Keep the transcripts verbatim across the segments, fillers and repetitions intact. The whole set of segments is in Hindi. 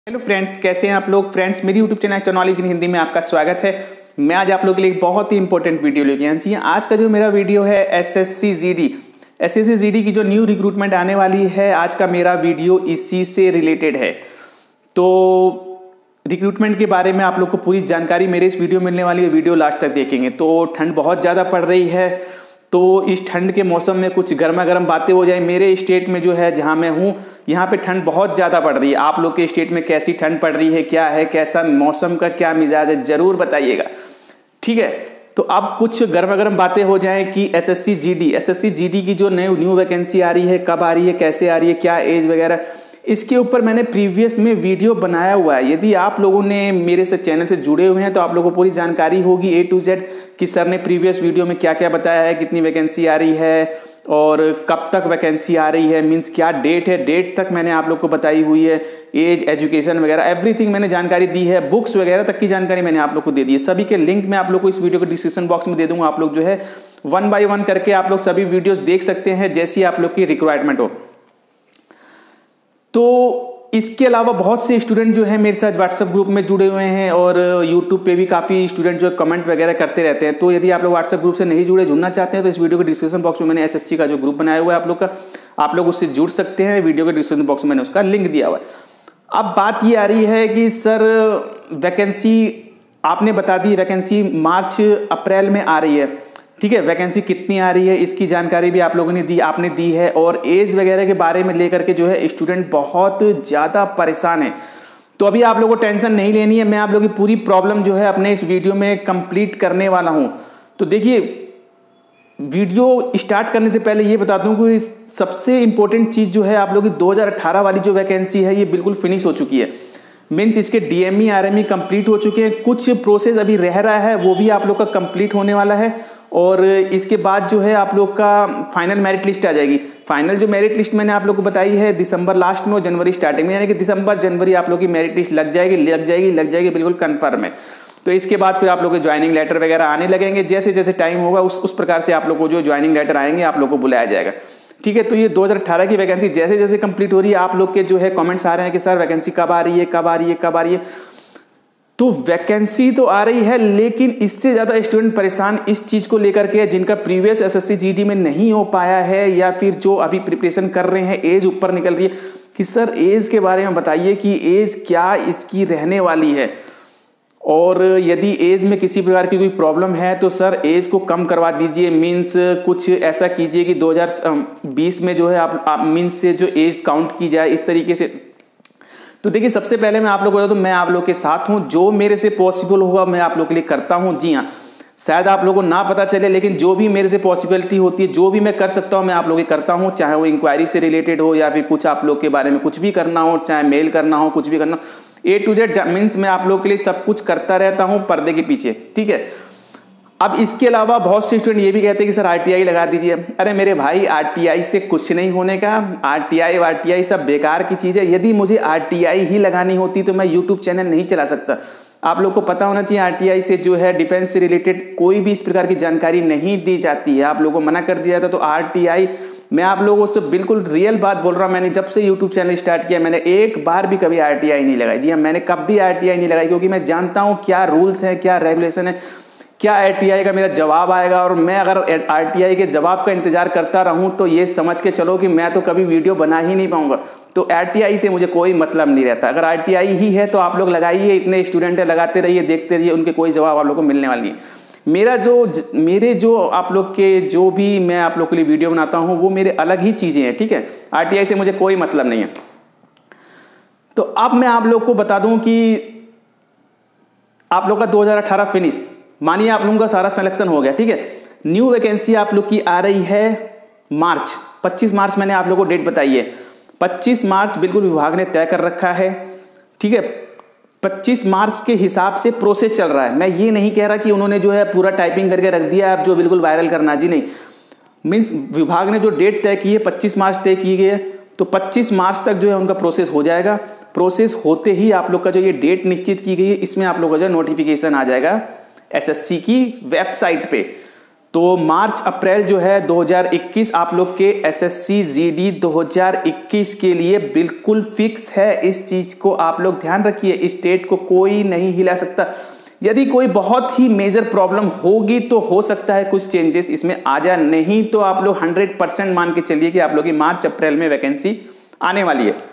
हेलो फ्रेंड्स, कैसे हैं आप लोग। फ्रेंड्स, मेरी YouTube channel technology in Hindi में आपका स्वागत है। मैं आज आप लोगों के लिए एक बहुत ही इंपॉर्टेंट वीडियो लेके आया जी। आज का जो मेरा वीडियो है एसएससी जीडी एसएससी जीडी की जो न्यू रिक्रूटमेंट आने वाली है, आज का मेरा वीडियो इसी से रिलेटेड है। तो रिक्रूटमेंट के बारे में आप लोग को पूरी जानकारी मेरे इस वीडियो में मिलने वाली है, वीडियो लास्ट तक देखेंगे। तो ठंड बहुत ज़्यादा पड़ रही है, तो इस ठंड के मौसम में कुछ गर्मा गर्म बातें हो जाए। मेरे स्टेट में जो है, जहां मैं हूं, यहाँ पे ठंड बहुत ज़्यादा पड़ रही है। आप लोग के स्टेट में कैसी ठंड पड़ रही है, क्या है, कैसा मौसम का क्या मिजाज है, ज़रूर बताइएगा, ठीक है। तो अब कुछ गर्मा गर्म बातें हो जाएं कि एसएससी जीडी एसएससी जीडी की जो नई न्यू वैकेंसी आ रही है, कब आ रही है, कैसे आ रही है, क्या एज वगैरह, इसके ऊपर मैंने प्रीवियस में वीडियो बनाया हुआ है। यदि आप लोगों ने मेरे से चैनल से जुड़े हुए हैं तो आप लोगों को पूरी जानकारी होगी ए टू जेड कि सर ने प्रीवियस वीडियो में क्या क्या बताया है, कितनी वैकेंसी आ रही है और कब तक वैकेंसी आ रही है, मींस क्या डेट है, डेट तक मैंने आप लोग को बताई हुई है, एज, एजुकेशन वगैरह एवरीथिंग मैंने जानकारी दी है, बुक्स वगैरह तक की जानकारी मैंने आप लोग को दे दी है। सभी के लिंक मैं आप लोग को इस वीडियो के डिस्क्रिप्शन बॉक्स में दे दूंगा। आप लोग जो है वन बाय वन करके आप लोग सभी वीडियोस देख सकते हैं जैसी आप लोग की रिक्वायरमेंट हो। तो इसके अलावा बहुत से स्टूडेंट जो है मेरे साथ व्हाट्सएप ग्रुप में जुड़े हुए हैं और यूट्यूब पे भी काफ़ी स्टूडेंट जो कमेंट वगैरह करते रहते हैं। तो यदि आप लोग व्हाट्सएप ग्रुप से नहीं जुड़े, जुड़ना चाहते हैं तो इस वीडियो के डिस्क्रिप्शन बॉक्स में मैंने एसएससी का जो ग्रुप बनाया हुआ है आप लोग का, आप लोग उससे जुड़ सकते हैं। वीडियो के डिस्क्रिप्शन बॉक्स में मैंने उसका लिंक दिया हुआ है। अब बात ये आ रही है कि सर वैकेंसी आपने बता दी, वैकेंसी मार्च अप्रैल में आ रही है, ठीक है। वैकेंसी कितनी आ रही है इसकी जानकारी भी आप लोगों ने दी आपने दी है। और एज वगैरह के बारे में लेकर के जो है स्टूडेंट बहुत ज़्यादा परेशान है। तो अभी आप लोगों को टेंशन नहीं लेनी है, मैं आप लोगों की पूरी प्रॉब्लम जो है अपने इस वीडियो में कंप्लीट करने वाला हूं। तो देखिए, वीडियो स्टार्ट करने से पहले ये बता दूं कि सबसे इंपॉर्टेंट चीज़ जो है, आप लोगों की दो हज़ार अठारह वाली जो वैकेंसी है ये बिल्कुल फिनिश हो चुकी है। मीन्स इसके डीएमई आरएमई कंप्लीट हो चुके हैं, कुछ प्रोसेस अभी रह रहा है, वो भी आप लोग का कंप्लीट होने वाला है। और इसके बाद जो है आप लोग का फाइनल मेरिट लिस्ट आ जाएगी। फाइनल जो मेरिट लिस्ट मैंने आप लोग को बताई है दिसंबर लास्ट में और जनवरी स्टार्टिंग में, यानी कि दिसंबर जनवरी आप लोग की मेरिट लिस्ट लग जाएगी लग जाएगी लग जाएगी बिल्कुल कंफर्म है। तो इसके बाद फिर आप लोग के ज्वाइनिंग लेटर वगैरह आने लगेंगे। जैसे जैसे टाइम होगा उस उस प्रकार से आप लोग को जो ज्वाइनिंग लेटर आएंगे आप लोग को बुलाया जाएगा, ठीक है। तो ये दो हज़ार अठारह की वैकेंसी जैसे जैसे कंप्लीट हो रही है, आप लोग के जो है कमेंट्स आ रहे हैं कि सर वैकेंसी कब आ रही है कब आ रही है कब आ रही है। तो वैकेंसी तो आ रही है, लेकिन इससे ज़्यादा स्टूडेंट परेशान इस चीज़ को लेकर के जिनका प्रीवियस एसएससी जीडी में नहीं हो पाया है या फिर जो अभी प्रिपरेशन कर रहे हैं, एज ऊपर निकल रही है कि सर एज के बारे में बताइए कि एज क्या इसकी रहने वाली है। और यदि एज में किसी प्रकार की कोई प्रॉब्लम है तो सर एज को कम करवा दीजिए। मीन्स कुछ ऐसा कीजिए कि दो हज़ार बीस में जो है आप, आप मीन्स से जो एज काउंट की जाए इस तरीके से। तो देखिए, सबसे पहले मैं आप लोग को बता दूं, मैं आप लोग के साथ हूं, जो मेरे से पॉसिबल होगा मैं आप लोग के लिए करता हूं। जी हाँ, शायद आप लोगों को ना पता चले, लेकिन जो भी मेरे से पॉसिबिलिटी होती है, जो भी मैं कर सकता हूं मैं आप लोग के करता हूं। चाहे वो इंक्वायरी से रिलेटेड हो या फिर कुछ आप लोग के बारे में कुछ भी करना हो, चाहे मेल करना हो, कुछ भी करना, ए टू जेड मीन्स मैं आप लोग के लिए सब कुछ करता रहता हूं पर्दे के पीछे, ठीक है। अब इसके अलावा बहुत से स्टूडेंट ये भी कहते हैं कि सर आरटीआई लगा दीजिए। अरे मेरे भाई, आरटीआई से कुछ नहीं होने का। आरटीआई आरटीआई सब बेकार की चीज़ है। यदि मुझे आरटीआई ही लगानी होती तो मैं यूट्यूब चैनल नहीं चला सकता। आप लोग को पता होना चाहिए आरटीआई से जो है डिफेंस से रिलेटेड कोई भी इस प्रकार की जानकारी नहीं दी जाती है। आप लोगों को मना कर दिया था। तो आरटीआई, मैं आप लोगों से बिल्कुल रियल बात बोल रहा हूँ, मैंने जब से यूट्यूब चैनल स्टार्ट किया मैंने एक बार भी कभी आरटीआई नहीं लगाई। जी हाँ, मैंने कभी आरटीआई नहीं लगाई, क्योंकि मैं जानता हूँ क्या रूल्स हैं, क्या रेगुलेशन है, क्या आरटीआई का मेरा जवाब आएगा। और मैं अगर आरटीआई के जवाब का इंतजार करता रहूं तो ये समझ के चलो कि मैं तो कभी वीडियो बना ही नहीं पाऊंगा। तो आरटीआई से मुझे कोई मतलब नहीं रहता। अगर आरटीआई ही है तो आप लोग लगाइए, इतने स्टूडेंट है, लगाते रहिए, देखते रहिए, उनके कोई जवाब आप लोग को मिलने वाली है। मेरा जो मेरे जो आप लोग के जो भी मैं आप लोग के लिए वीडियो बनाता हूँ वो मेरे अलग ही चीज़ें हैं, ठीक है। आरटीआई से मुझे कोई मतलब नहीं है। तो अब मैं आप लोग को बता दूं कि आप लोग का दो हज़ार अठारह फिनिश, मानिए आप लोगों का सारा सिलेक्शन हो गया, ठीक है। न्यू वैकेंसी आप लोग की आ रही है मार्च, पच्चीस मार्च मैंने आप लोग को डेट बताई है। पच्चीस मार्च बिल्कुल विभाग ने तय कर रखा है, ठीक है। पच्चीस मार्च के हिसाब से प्रोसेस चल रहा है। मैं ये नहीं कह रहा कि उन्होंने जो है पूरा टाइपिंग करके रख दिया अब जो बिल्कुल वायरल करना, जी नहीं। मीन्स विभाग ने जो डेट तय की है पच्चीस मार्च तय की गई है, तो पच्चीस मार्च तक जो है उनका प्रोसेस हो जाएगा। प्रोसेस होते ही आप लोग का जो ये डेट निश्चित की गई है इसमें आप लोग का जो नोटिफिकेशन आ जाएगा एसएससी की वेबसाइट पे। तो मार्च अप्रैल जो है दो हज़ार इक्कीस आप लोग के एसएससी जीडी दो हज़ार इक्कीस के लिए बिल्कुल फिक्स है। इस चीज को आप लोग ध्यान रखिए, इस डेट को कोई नहीं हिला सकता। यदि कोई बहुत ही मेजर प्रॉब्लम होगी तो हो सकता है कुछ चेंजेस इसमें आ जाए, नहीं तो आप लोग हंड्रेड परसेंट मान के चलिए कि आप लोग की मार्च अप्रैल में वैकेंसी आने वाली है।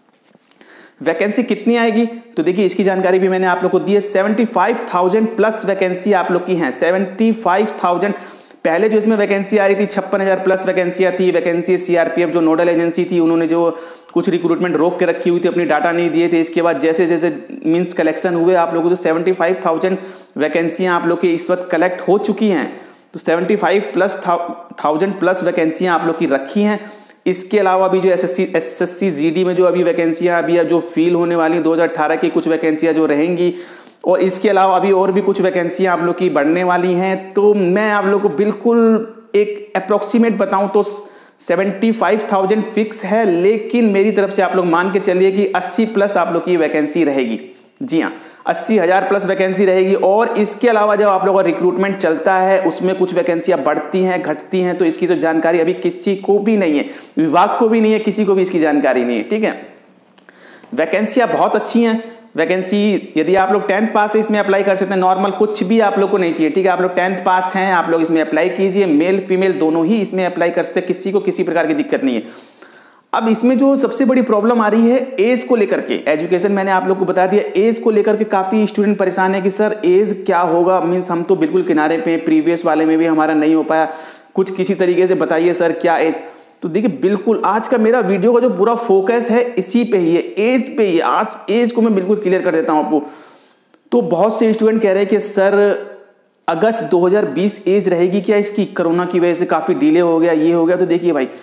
वैकेंसी कितनी आएगी तो देखिए इसकी जानकारी भी मैंने आप लोग को दी है। पचहत्तर हज़ार प्लस वैकेंसी आप लोग की हैं। पचहत्तर हज़ार पहले जो इसमें वैकेंसी आ रही थी छप्पन हजार प्लस वैकेंसियां थी। वैकेंसी सीआरपीएफ जो नोडल एजेंसी थी उन्होंने जो कुछ रिक्रूटमेंट रोक के रखी हुई थी, अपनी डाटा नहीं दिए थे। इसके बाद जैसे जैसे मींस कलेक्शन हुए आप लोगों को तो पचहत्तर हज़ार वैकेंसियां आप लोग की इस वक्त कलेक्ट हो चुकी हैं। तो पचहत्तर प्लस थाउजेंड प्लस वैकेंसियां आप लोग की रखी हैं। इसके अलावा भी जो एसएससी एसएससी जीडी में जो अभी वैकेंसियां अभी जो फील होने वाली दो हज़ार अठारह की कुछ वैकेंसियां जो रहेंगी, और इसके अलावा अभी और भी कुछ वैकेंसियां आप लोग की बढ़ने वाली हैं। तो मैं आप लोग को बिल्कुल एक अप्रोक्सीमेट बताऊं तो पचहत्तर हज़ार फिक्स है, लेकिन मेरी तरफ से आप लोग मान के चलिए कि अस्सी प्लस आप लोग की वैकेंसी रहेगी। जी हाँ, अस्सी हजार प्लस वैकेंसी रहेगी। और इसके अलावा जब आप लोग का रिक्रूटमेंट चलता है उसमें कुछ वैकेंसियां बढ़ती हैं घटती हैं, तो इसकी तो जानकारी अभी किसी को भी नहीं है, विभाग को भी नहीं है, किसी को भी इसकी जानकारी नहीं है। ठीक है, वैकेंसियां बहुत अच्छी हैं। वैकेंसी यदि आप लोग टेंथ पास है इसमें अप्लाई कर सकते हैं, नॉर्मल कुछ भी आप लोग को नहीं चाहिए। ठीक है, आप लोग टेंथ पास हैं, आप लोग इसमें अप्लाई कीजिए। मेल फीमेल दोनों ही इसमें अप्लाई कर सकते हैं, किसी को किसी प्रकार की दिक्कत नहीं है। अब इसमें जो सबसे बड़ी प्रॉब्लम आ रही है एज को लेकर के, एजुकेशन मैंने आप लोग को बता दिया, एज को लेकर के काफी स्टूडेंट परेशान है कि सर एज क्या होगा। मीन्स हम तो बिल्कुल किनारे पे, प्रीवियस वाले में भी हमारा नहीं हो पाया, कुछ किसी तरीके से बताइए सर क्या एज। तो देखिए बिल्कुल आज का मेरा वीडियो का जो पूरा फोकस है इसी पे ही है, एज पे ही। आज एज को मैं बिल्कुल क्लियर कर देता हूं आपको। तो बहुत से स्टूडेंट कह रहे हैं कि सर अगस्त दो हज़ार बीस एज रहेगी क्या इसकी, कोरोना की वजह से काफी डिले हो गया, ये हो गया। तो देखिए भाई,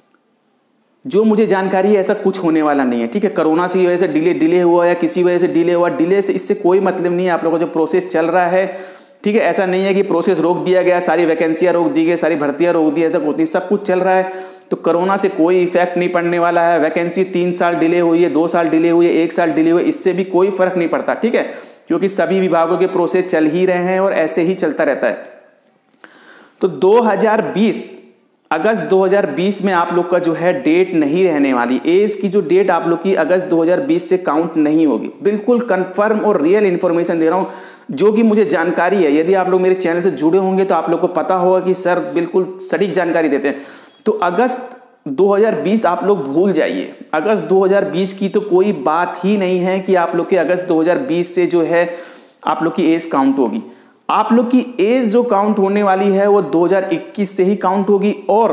जो मुझे जानकारी है ऐसा कुछ होने वाला नहीं है। ठीक है, कोरोना की वजह से डिले डिले हुआ या किसी वजह से डिले हुआ, डिले से इससे कोई मतलब नहीं है। आप लोगों का जो प्रोसेस चल रहा है, ठीक है, ऐसा नहीं है कि प्रोसेस रोक दिया गया, सारी वैकेंसियां रोक दी गई, सारी भर्तियां रोक दी, ऐसा कुछ नहीं, सब कुछ चल रहा है। तो कोरोना से कोई इफेक्ट नहीं पड़ने वाला है। वैकेंसी तीन साल डिले हुई है, दो साल डिले हुई है, एक साल डिले हुई है, इससे भी कोई फर्क नहीं पड़ता। ठीक है, क्योंकि सभी विभागों के प्रोसेस चल ही रहे हैं और ऐसे ही चलता रहता है। तो दो हज़ार बीस अगस्त दो हज़ार बीस में आप लोग का जो है डेट नहीं रहने वाली। एज की जो डेट आप लोग की अगस्त दो हज़ार बीस से काउंट नहीं होगी। बिल्कुल कंफर्म और रियल इंफॉर्मेशन दे रहा हूं जो कि मुझे जानकारी है। यदि आप लोग मेरे चैनल से जुड़े होंगे तो आप लोग को पता होगा कि सर बिल्कुल सटीक जानकारी देते हैं। तो अगस्त दो हज़ार बीस आप लोग भूल जाइए। अगस्त दो हज़ार बीस की तो कोई बात ही नहीं है कि आप लोग के अगस्त दो हज़ार बीस से जो है आप लोग की एज काउंट होगी। आप लोग की एज जो काउंट होने वाली है वो दो हज़ार इक्कीस से ही काउंट होगी और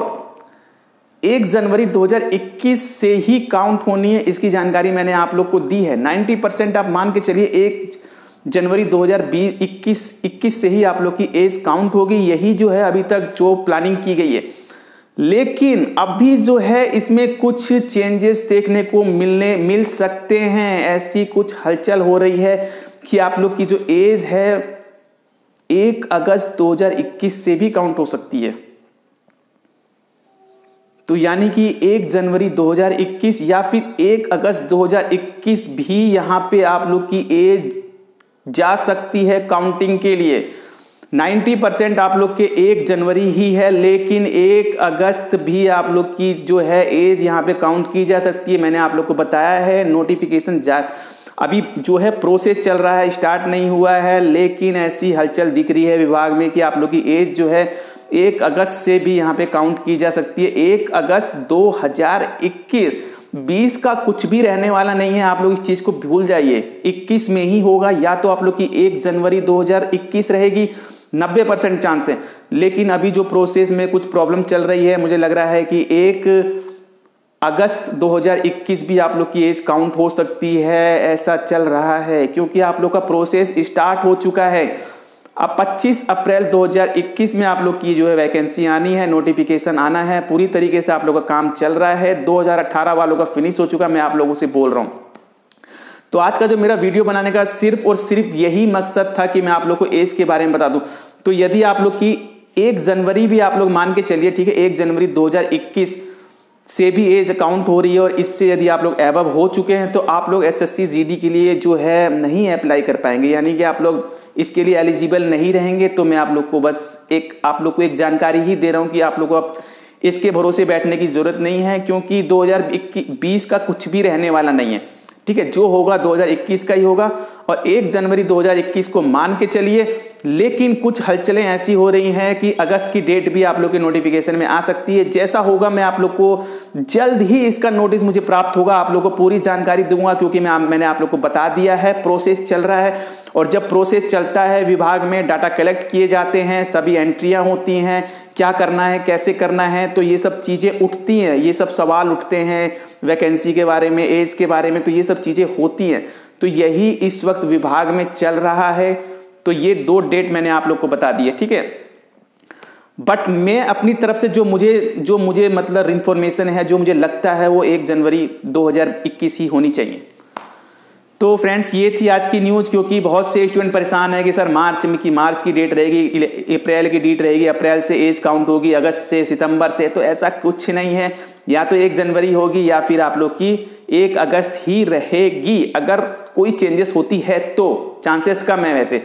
एक जनवरी दो हज़ार इक्कीस से ही काउंट होनी है। इसकी जानकारी मैंने आप लोग को दी है। नब्बे परसेंट आप मान के चलिए एक जनवरी दो हज़ार इक्कीस से ही आप लोग की एज काउंट होगी। यही जो है अभी तक जो प्लानिंग की गई है, लेकिन अभी जो है इसमें कुछ चेंजेस देखने को मिलने मिल सकते हैं। ऐसी कुछ हलचल हो रही है कि आप लोग की जो एज है एक अगस्त दो हज़ार इक्कीस से भी काउंट हो सकती है। तो यानी कि एक जनवरी दो हज़ार इक्कीस या फिर एक अगस्त दो हज़ार इक्कीस भी यहां पे आप लोग की एज जा सकती है काउंटिंग के लिए। नब्बे परसेंट आप लोग के एक जनवरी ही है, लेकिन एक अगस्त भी आप लोग की जो है एज यहां पे काउंट की जा सकती है। मैंने आप लोग को बताया है, नोटिफिकेशन जा अभी जो है प्रोसेस चल रहा है, स्टार्ट नहीं हुआ है, लेकिन ऐसी हलचल दिख रही है विभाग में कि आप लोग की एज जो है एक अगस्त से भी यहाँ पे काउंट की जा सकती है। एक अगस्त दो हज़ार इक्कीस, बीस का कुछ भी रहने वाला नहीं है। आप लोग इस चीज को भूल जाइए, इक्कीस में ही होगा। या तो आप लोग की एक जनवरी दो हज़ार इक्कीस रहेगी, नब्बे परसेंट चांस है। लेकिन अभी जो प्रोसेस में कुछ प्रॉब्लम चल रही है, मुझे लग रहा है कि एक अगस्त दो हज़ार इक्कीस भी आप लोग की एज काउंट हो सकती है, ऐसा चल रहा है, क्योंकि आप लोग का प्रोसेस स्टार्ट हो चुका है। अब पच्चीस अप्रैल दो हज़ार इक्कीस में आप लोग की जो है वैकेंसी आनी है, नोटिफिकेशन आना है, पूरी तरीके से आप लोग का काम चल रहा है। दो हज़ार अठारह वालों का फिनिश हो चुका, मैं आप लोगों से बोल रहा हूं। तो आज का जो मेरा वीडियो बनाने का सिर्फ और सिर्फ यही मकसद था कि मैं आप लोग को एज के बारे में बता दूं। तो यदि आप लोग की एक जनवरी भी आप लोग मान के चलिए, ठीक है, एक जनवरी दो हज़ार इक्कीस से भी एज काउंट हो रही है और इससे यदि आप लोग एबव हो चुके हैं तो आप लोग एसएससी जीडी के लिए जो है नहीं अप्लाई कर पाएंगे, यानी कि आप लोग इसके लिए एलिजिबल नहीं रहेंगे। तो मैं आप लोग को बस एक आप लोग को एक जानकारी ही दे रहा हूं कि आप लोग को अब इसके भरोसे बैठने की जरूरत नहीं है, क्योंकि दो हज़ार बीस का कुछ भी रहने वाला नहीं है। ठीक है, जो होगा दो हज़ार इक्कीस का ही होगा और एक जनवरी दो हज़ार इक्कीस को मान के चलिए। लेकिन कुछ हलचलें ऐसी हो रही हैं कि अगस्त की डेट भी आप लोग के नोटिफिकेशन में आ सकती है। जैसा होगा मैं आप लोग को जल्द ही इसका नोटिस मुझे प्राप्त होगा, आप लोग को पूरी जानकारी दूंगा, क्योंकि मैं मैंने आप लोग को बता दिया है प्रोसेस चल रहा है। और जब प्रोसेस चलता है विभाग में डाटा कलेक्ट किए जाते हैं, सभी एंट्रियां होती हैं, क्या करना है कैसे करना है, तो ये सब चीजें उठती हैं, ये सब सवाल उठते हैं वैकेंसी के बारे में, एज के बारे में, तो ये सब चीजें होती हैं। तो यही इस वक्त विभाग में चल रहा है। तो ये दो डेट मैंने आप लोग को बता दी है, ठीक है। बट मैं अपनी तरफ से जो मुझे जो मुझे मतलब इंफॉर्मेशन है, जो मुझे लगता है, वो एक जनवरी दो हज़ार इक्कीस ही होनी चाहिए। तो फ्रेंड्स ये थी आज की न्यूज़, क्योंकि बहुत से स्टूडेंट परेशान है कि सर मार्च में की मार्च की डेट रहेगी, अप्रैल की डेट रहेगी, अप्रैल से एज काउंट होगी, अगस्त से, सितंबर से। तो ऐसा कुछ नहीं है, या तो एक जनवरी होगी या फिर आप लोग की एक अगस्त ही रहेगी। अगर कोई चेंजेस होती है तो चांसेस कम है वैसे।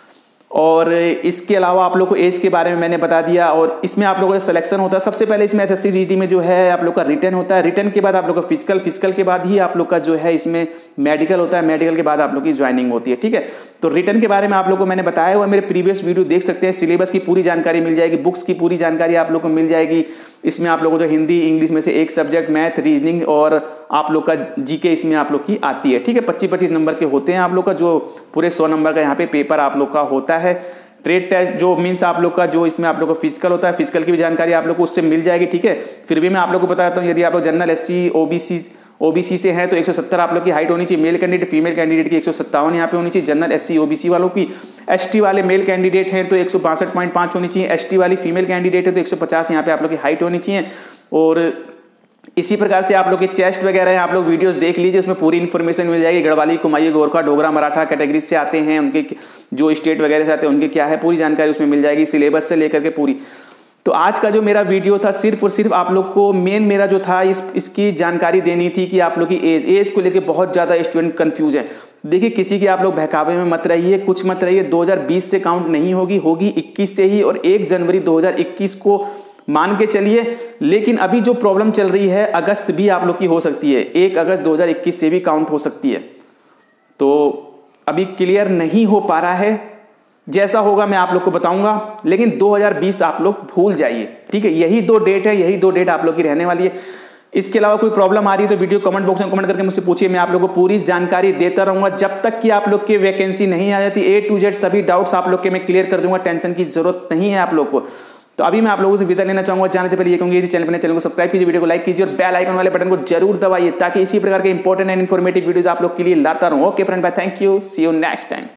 और इसके अलावा आप लोग को एज के बारे में मैंने बता दिया। और इसमें आप लोगों का सिलेक्शन होता है, सबसे पहले इसमें एसएससी जीडी में जो है आप लोग का रिटन होता है, रिटन के बाद आप लोग का फिजिकल, फिजिकल के बाद ही आप लोग का जो है इसमें मेडिकल होता है, मेडिकल के बाद आप लोग की ज्वाइनिंग होती है, ठीक है। तो रिटन के बारे में आप लोग को मैंने बताया हुआ, मेरे प्रीवियस वीडियो देख सकते हैं, सिलेबस की पूरी जानकारी मिल जाएगी, बुक्स की पूरी जानकारी आप लोग को मिल जाएगी। इसमें आप लोगों को हिंदी इंग्लिश में से एक सब्जेक्ट, मैथ, रीजनिंग और आप लोग का जीके इसमें आप लोग की आती है, ठीक है। पच्चीस पच्चीस नंबर के होते हैं आप लोग का, जो पूरे सौ नंबर का यहाँ पे पेपर आप लोग का होता है। ट्रेड टेस्ट जो मीन्स आप लोग का जो इसमें आप लोग का फिजिकल होता है, फिजिकल की भी जानकारी आप लोग को उससे मिल जाएगी, ठीक है। फिर भी मैं आप लोग को बताता हूँ, यदि आप लोग जनरल एससी ओबीसी ओबीसी से हैं तो एक सौ सत्तर आप लोग की हाइट होनी चाहिए, मेल कैंडिडेट, फीमेल कैंडिडेट की एक सौ सत्तावन यहाँ पे होनी चाहिए, जनरल एससी ओबीसी वालों की। एसटी वाले मेल कैंडिडेट हैं तो एक सौ बासठ पॉइंट पाँच होनी चाहिए, एसटी वाली फीमेल कैंडिडेट है तो एक सौ पचास यहाँ पे आप लोग की हाइट होनी चाहिए। और इसी प्रकार से आप लोग के चेस्ट वगैरह हैं, आप लोग वीडियोस देख लीजिए, उसमें पूरी इन्फॉर्मेशन मिल जाएगी। गढ़वाली, कुमाऊँ, गोरखा, डोगरा, मराठा कैटेगरी से आते हैं, उनके जो स्टेट वगैरह से आते हैं उनके क्या है पूरी जानकारी उसमें मिल जाएगी, सिलेबस से लेकर के पूरी। तो आज का जो मेरा वीडियो था सिर्फ और सिर्फ आप लोग को मेन मेरा जो था इस इसकी जानकारी देनी थी कि आप लोग की एज एज को लेकर बहुत ज़्यादा स्टूडेंट कंफ्यूज है। देखिए किसी के आप लोग बहकावे में मत रहिए, कुछ मत रहिए। दो हज़ार बीस से काउंट नहीं होगी, होगी इक्कीस से ही, और एक जनवरी दो हज़ार इक्कीस को मान के चलिए। लेकिन अभी जो प्रॉब्लम चल रही है अगस्त भी आप लोग की हो सकती है, एक अगस्त दो हज़ार इक्कीस से भी काउंट हो सकती है। तो अभी क्लियर नहीं हो पा रहा है, जैसा होगा मैं आप लोग को बताऊंगा। लेकिन दो हज़ार बीस आप लोग भूल जाइए, ठीक है। यही दो डेट है, यही दो डेट आप लोग की रहने वाली है। इसके अलावा कोई प्रॉब्लम आ रही है तो वीडियो कमेंट बॉक्स में कमेंट करके मुझसे पूछिए, मैं आप लोगों को पूरी जानकारी देता रहूंगा जब तक कि आप लोग की वैकेंसी नहीं आ जाती। ए टू जेड सभी डाउट्स आप लोग के मैं क्लियर कर दूंगा, टेंशन की जरूरत नहीं है आप लोग को। तो अभी मैं आप लोगों से विदा लेना चाहूंगा। जाने से पहले ये कहूंगी, यदि चैनल पर चैनल को सब्सक्राइब कीजिए, वीडियो को लाइक कीजिए और बेल आइकन वाले बटन को जरूर दबाइए, ताकि इसी प्रकार के इंपॉर्टेंट एंड इन्फॉर्मेटिव वीडियोस आप लोग के लिए लाता रहूं। Okay friend, bye, thank you, see you next time.